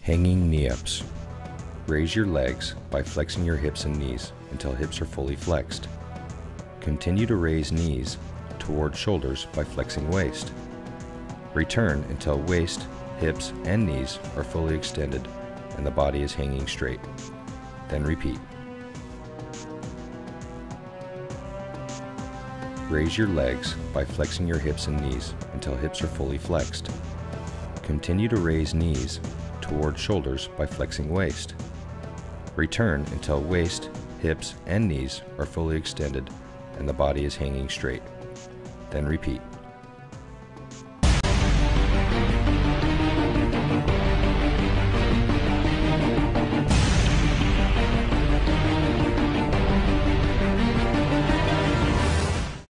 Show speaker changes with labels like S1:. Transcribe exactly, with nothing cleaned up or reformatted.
S1: Hanging knee-ups. Raise your legs by flexing your hips and knees until hips are fully flexed. Continue to raise knees toward shoulders by flexing waist. Return until waist, hips, and knees are fully extended and the body is hanging straight. Then repeat. Raise your legs by flexing your hips and knees until hips are fully flexed. Continue to raise knees toward shoulders by flexing waist. Return until waist, hips, and knees are fully extended and the body is hanging straight. Then repeat.